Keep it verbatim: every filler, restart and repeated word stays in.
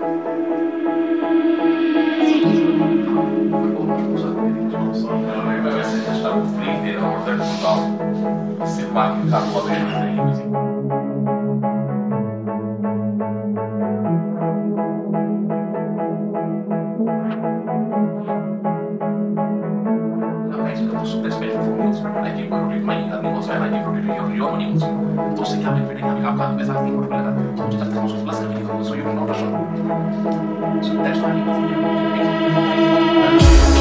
Se vai in campo a vedere così. La magica to super special for music. Like you were with my amigos, I like you with your amigos. To se chiama per venire a casa, pesar di quella. Tu ci stai su la serie di cosa so io non lo so. So that's why you